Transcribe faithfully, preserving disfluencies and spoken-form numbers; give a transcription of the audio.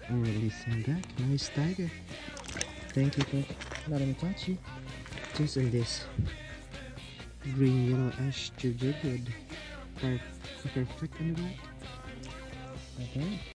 And release him back. Nice tiger. Thank you for letting me touch you. Just in this green yellow ash tubejig with perfect on the back. Okay.